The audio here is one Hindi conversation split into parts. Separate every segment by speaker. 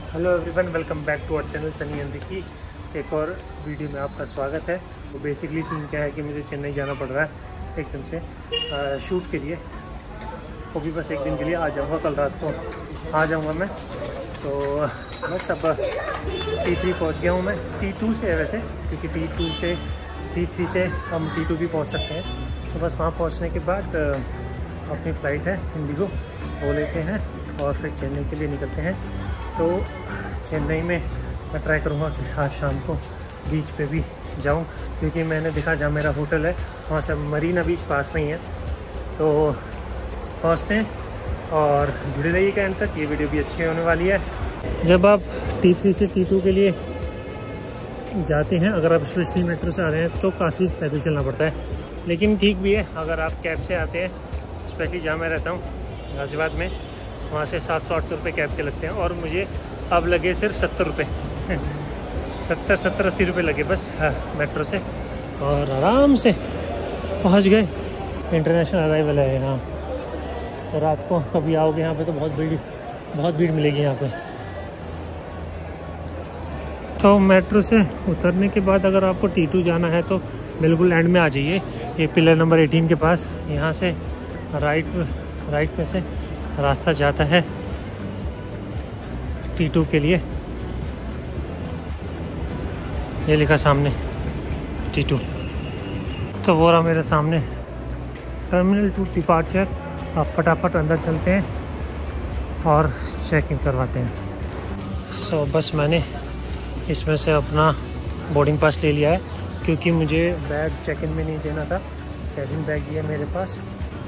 Speaker 1: Hello everyone, welcome back to our channel Sunny and की एक और वीडियो में आपका स्वागत है। तो बेसिकली सीन क्या है कि मुझे चेन्नई जाना पड़ रहा है एकदम से शूट के लिए। वो भी बस एक दिन के लिए आ जाऊँगा, कल रात को आ जाऊँगा मैं। तो बस अब T3 पहुँच गया हूँ मैं। T2 से है वैसे, क्योंकि T2 से T3 से हम T2 भी पहुँच सकते हैं। तो बस वहाँ पहुँचने के बाद अपनी फ़्लाइट है इंडिगो, वो लेते हैं और फिर चेन्नई के लिए निकलते हैं। तो चेन्नई में मैं ट्राई करूँगा कि आज शाम को बीच पे भी जाऊँ, क्योंकि मैंने देखा जहाँ मेरा होटल है वहाँ से मरीना बीच पास में ही है। तो पहुँचते हैं और जुड़े रहिएगा एंड तक, ये वीडियो भी अच्छी होने वाली है। जब आप T3 से T2 के लिए जाते हैं, अगर आप स्पेशली मेट्रो से आ रहे हैं तो काफ़ी पैदल चलना पड़ता है, लेकिन ठीक भी है। अगर आप कैब से आते हैं, स्पेशली जहाँ मैं रहता हूँ गाज़ियाबाद में, वहाँ से 700-800 रुपये कैब के लगते हैं और मुझे अब लगे सिर्फ 70 रुपये 70-80 रुपये लगे बस मेट्रो से, और आराम से पहुँच गए। इंटरनेशनल अराइवल है यहाँ। तो रात को कभी आओगे यहाँ पे तो बहुत भीड़ मिलेगी यहाँ पे। तो मेट्रो से उतरने के बाद अगर आपको T2 जाना है तो बिल्कुल एंड में आ जाइए, ये पिलर नंबर 18 के पास। यहाँ से राइट में से रास्ता जाता है T2 के लिए। ये लिखा सामने T2। तो वो रहा मेरे सामने टर्मिनल 2 डिपार्चर। आप फटाफट अंदर चलते हैं और चेक इन करवाते हैं। सो बस मैंने इसमें से अपना बोर्डिंग पास ले लिया है, क्योंकि मुझे बैग चेक इन में नहीं देना था। कैबिन बैग ही है मेरे पास,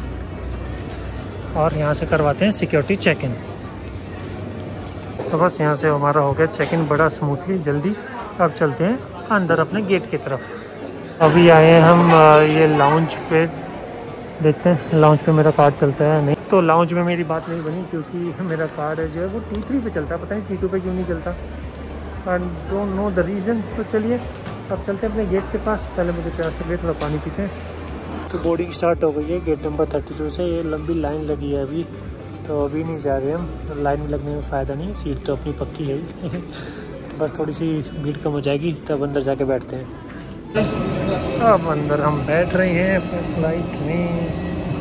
Speaker 1: और यहाँ से करवाते हैं सिक्योरिटी चेक इन। तो बस यहाँ से हमारा हो गया चेक इन बड़ा स्मूथली, जल्दी। अब चलते हैं अंदर अपने गेट की तरफ। अभी आए हैं हम ये लाउंज पे, देखते हैं लाउंज पे मेरा कार्ड चलता है नहीं। तो लाउंज में मेरी बात नहीं बनी, क्योंकि मेरा कार्ड है जो है वो T3 पे चलता है, पता नहीं T2 पे क्यों नहीं चलता। I don't know the reason. तो चलिए अब चलते हैं अपने गेट के पास। पहले मुझे प्यास लगे, थोड़ा पानी पीते हैं। तो बोर्डिंग स्टार्ट हो गई है गेट नंबर 32 से। ये लंबी लाइन लगी है अभी, तो अभी नहीं जा रहे हम। लाइन में लगने में फ़ायदा नहीं, सीट तो अपनी पक्की है ही बस थोड़ी सी भीड़ कम हो जाएगी तब अंदर जाके बैठते हैं। अब अंदर हम बैठ रहे हैं अपने फ्लाइट में।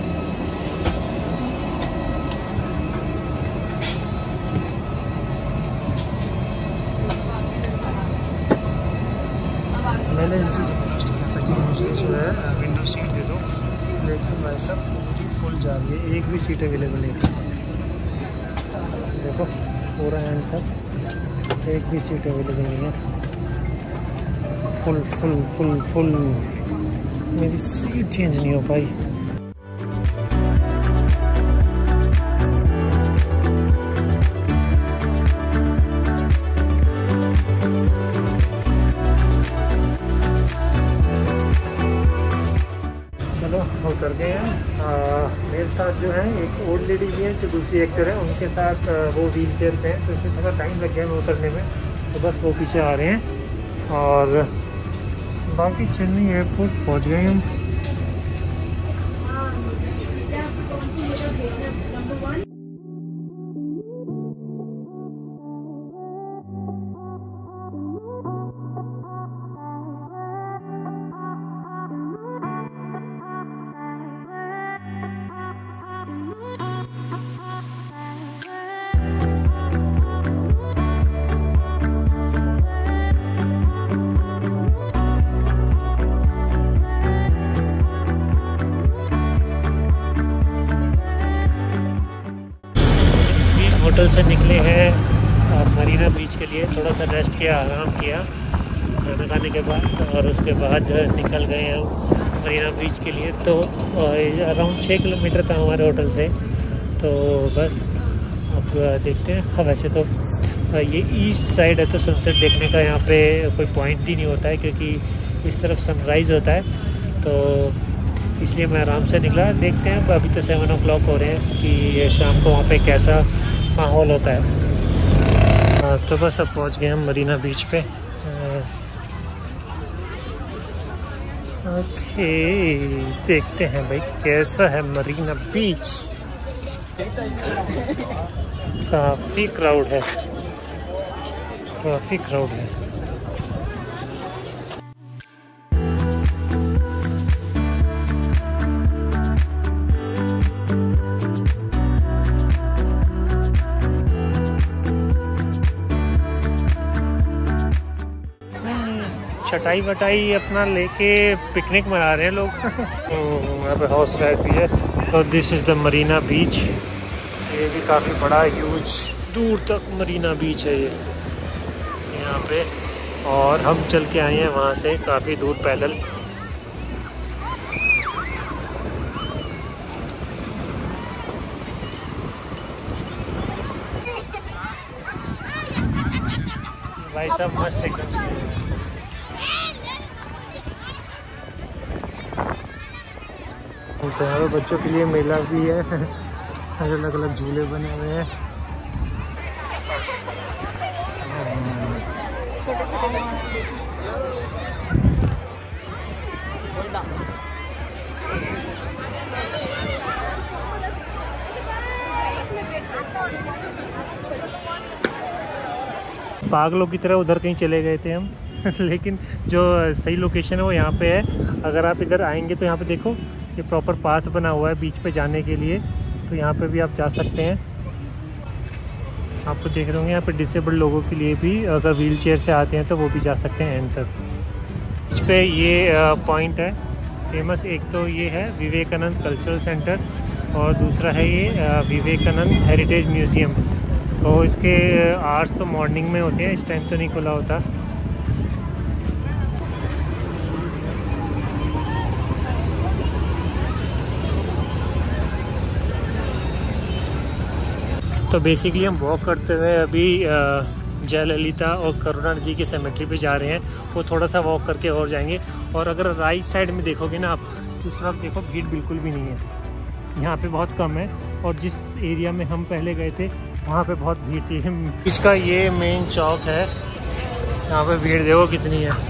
Speaker 1: मैंने इनसे रिक्वेस्ट किया था कि मुझे जो है विंडो सीट दे दो, लेकिन भाई साहब पूरी फुल जा रही है, एक भी सीट अवेलेबल नहीं थी। देखो पूरा एंड तक एक भी सीट अवेलेबल नहीं है। फुल फुल फुल फुल मेरी सीट चेंज नहीं हो पाई। उतर गए हैं। मेरे साथ जो है एक ओल्ड लेडी भी है, जो दूसरी एक्टर है, उनके साथ वो व्हील चेयर पे हैं, तो इससे थोड़ा टाइम लग गया हमें उतरने में। तो बस वो पीछे आ रहे हैं और बाकी चेन्नई एयरपोर्ट पहुंच गए हम। होटल से निकले हैं मरीना बीच के लिए। थोड़ा सा रेस्ट किया, आराम किया खाना खाने के बाद, और उसके बाद निकल गए हम मरीना बीच के लिए। तो अराउंड 6 किलोमीटर था हमारे होटल से। तो बस अब देखते हैं। वैसे तो ये ईस्ट साइड है, तो सनसेट देखने का यहाँ पे कोई पॉइंट ही नहीं होता है, क्योंकि इस तरफ सनराइज़ होता है। तो इसलिए मैं आराम से निकला। देखते हैं, अभी तो 7 o'clock हो रहे हैं कि शाम को वहाँ पे कैसा माहौल होता है। तो बस अब पहुँच गए हम मरीना बीच पे। ओके, देखते हैं भाई कैसा है मरीना बीच। काफ़ी क्राउड है। काफ़ी क्राउड है। चटाई वटाई अपना लेके पिकनिक मना रहे हैं लोग। यहाँ पे हॉर्स राइड भी है। और this is the Marina beach. ये भी काफ़ी बड़ा ह्यूज दूर तक मरीना बीच है ये यहाँ पे। और हम चल के आए हैं वहाँ से काफ़ी दूर पैदल। भाई साहब मस्त एकदम से। तो यहाँ पे बच्चों के लिए मेला भी है। अलग अलग झूले बने हुए हैं। पागलों की तरह उधर कहीं चले गए थे हम। लेकिन जो सही लोकेशन है वो यहाँ पे है। अगर आप इधर आएंगे तो यहाँ पे देखो ये प्रॉपर पाथ बना हुआ है बीच पे जाने के लिए। तो यहाँ पे भी आप जा सकते हैं। आपको देख रहे होंगे यहाँ पे डिसेबल्ड लोगों के लिए भी, अगर व्हील चेयर से आते हैं तो वो भी जा सकते हैं एंड तक। इस पे ये पॉइंट है फेमस। एक तो ये है विवेकानंद कल्चरल सेंटर और दूसरा है ये विवेकानंद हेरिटेज म्यूज़ियम। तो इसके आवर्स तो मॉर्निंग में होते हैं, इस टाइम तो नहीं खुला होता। तो बेसिकली हम वॉक करते हुए अभी जयललिता और करुणा नदी के सेमेट्री पे जा रहे हैं। वो थोड़ा सा वॉक करके और जाएंगे। और अगर राइट साइड में देखोगे ना आप, इस वक्त देखो भीड़ बिल्कुल भी नहीं है, यहाँ पे बहुत कम है। और जिस एरिया में हम पहले गए थे वहाँ पे बहुत भीड़ थी। इसका ये मेन चौक है, यहाँ पे भीड़ देखो कितनी है।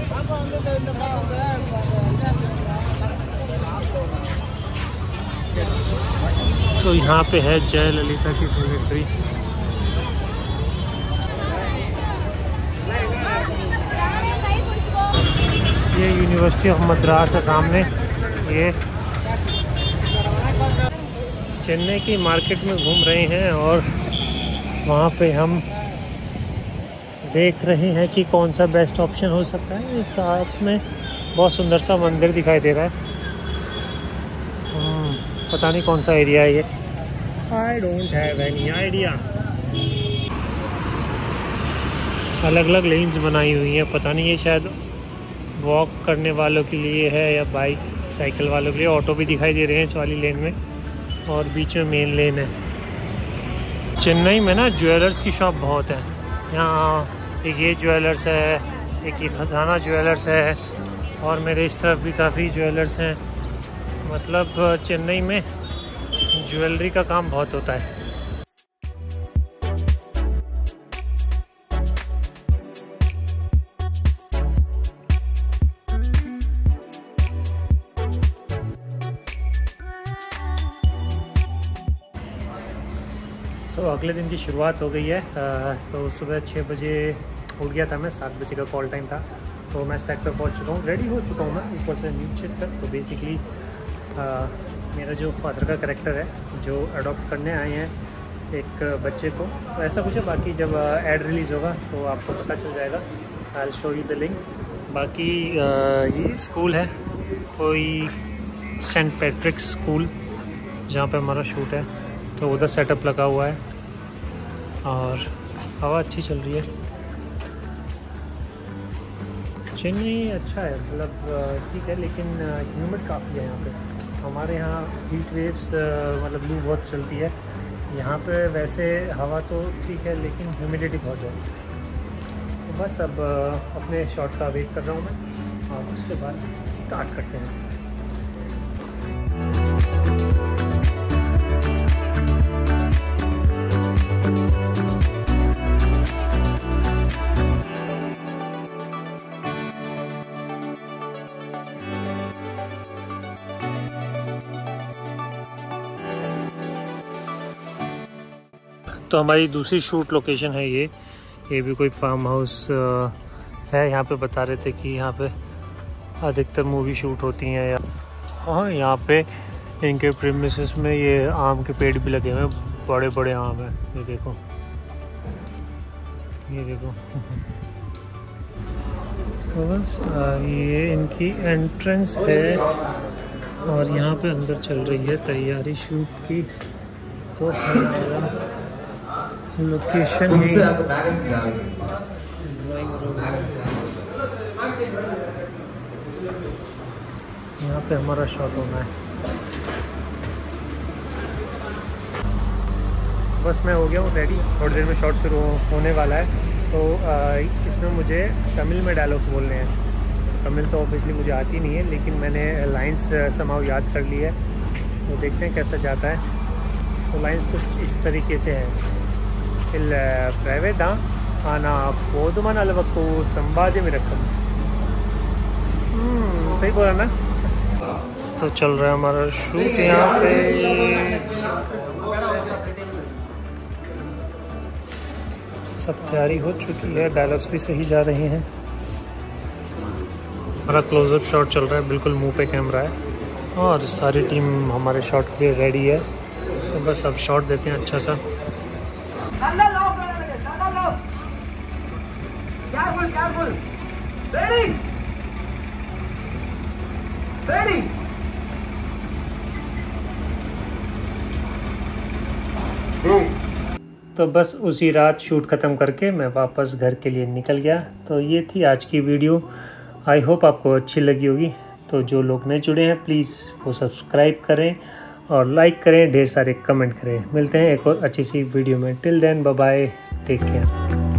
Speaker 1: तो यहाँ पे है जयललिता की सेमेट्री। ये यूनिवर्सिटी ऑफ मद्रास है सामने। ये चेन्नई की मार्केट में घूम रहे हैं और वहाँ पे हम देख रहे हैं कि कौन सा बेस्ट ऑप्शन हो सकता है। इस साथ में बहुत सुंदर सा मंदिर दिखाई दे रहा है। पता नहीं कौन सा एरिया है ये। I don't have any idea. अलग अलग लेन्स बनाई हुई हैं, पता नहीं ये शायद वॉक करने वालों के लिए है या बाइक साइकिल वालों के लिए। ऑटो भी दिखाई दे रहे हैं इस वाली लेन में और बीच में मेन लेन है। चेन्नई में ना ज्वेलर्स की शॉप बहुत है। यहाँ एक ये ज्वेलर्स है, एक ये खजाना ज्वेलर्स है और मेरे इस तरफ भी काफ़ी ज्वेलर्स हैं। मतलब चेन्नई में ज्वेलरी का काम बहुत होता है। तो अगले दिन की शुरुआत हो गई है। तो सुबह 6 बजे उठ गया था मैं, 7 बजे का कॉल टाइम था। तो मैं साइट पर पहुंच चुका हूँ, रेडी हो चुका हूँ मैं ऊपर से नीचे तक। तो बेसिकली मेरा जो फादर का कैरेक्टर है जो अडॉप्ट करने आए हैं एक बच्चे को, तो ऐसा कुछ है। बाकी जब ऐड रिलीज़ होगा तो आपको पता चल जाएगा। I will show you the link. बाकी ये स्कूल है कोई सेंट पैट्रिक्स स्कूल जहाँ पे हमारा शूट है। तो उधर सेटअप लगा हुआ है और हवा अच्छी चल रही है। चेन्नई अच्छा है, मतलब ठीक है, लेकिन ह्यूमिड काफ़ी है यहाँ पे। हमारे यहाँ हीट वेव्स मतलब लू बहुत चलती है। यहाँ पे वैसे हवा तो ठीक है लेकिन ह्यूमिडिटी बहुत है। तो बस अब अपने शॉट का वेट कर रहा हूँ मैं और उसके बाद स्टार्ट करते हैं। तो हमारी दूसरी शूट लोकेशन है ये। ये भी कोई फार्म हाउस है। यहाँ पे बता रहे थे कि यहाँ पे अधिकतर मूवी शूट होती हैं। या हाँ, यहाँ पे इनके प्रीमिसेस में ये आम के पेड़ भी लगे हुए हैं, बड़े बड़े आम हैं। ये देखो, ये देखो। तो बस ये इनकी एंट्रेंस है और यहाँ पे अंदर चल रही है तैयारी शूट की। तो लोकेशन है यहाँ पे हमारा शॉट होना है। बस मैं हो गया हूँ रेडी, थोड़ी देर में शॉट शुरू होने वाला है। तो इसमें मुझे तमिल में डायलॉग्स बोलने हैं। तमिल तो ऑब्वियसली मुझे आती नहीं है, लेकिन मैंने लाइंस समाव याद कर ली है। तो देखते हैं कैसा जाता है। तो लाइंस कुछ इस तरीके से है। इल प्राइवेट आना पोदुमन अलवक्कु संवादे में रखम। सही बोला ना। तो चल रहा है हमारा शूट यहाँ पे। सब तैयारी हो चुकी है, डायलॉग्स भी सही जा रहे हैं। हमारा क्लोजअप शॉट चल रहा है, बिल्कुल मुंह पे कैमरा है और सारी टीम हमारे शॉट के लिए रेडी है। तो बस अब शॉट देते हैं अच्छा सा। तो बस उसी रात शूट ख़त्म करके मैं वापस घर के लिए निकल गया। तो ये थी आज की वीडियो। आई होप आपको अच्छी लगी होगी। तो जो लोग नए जुड़े हैं प्लीज़ वो सब्सक्राइब करें और लाइक करें, ढेर सारे कमेंट करें। मिलते हैं एक और अच्छी सी वीडियो में। Till then bye bye, take care.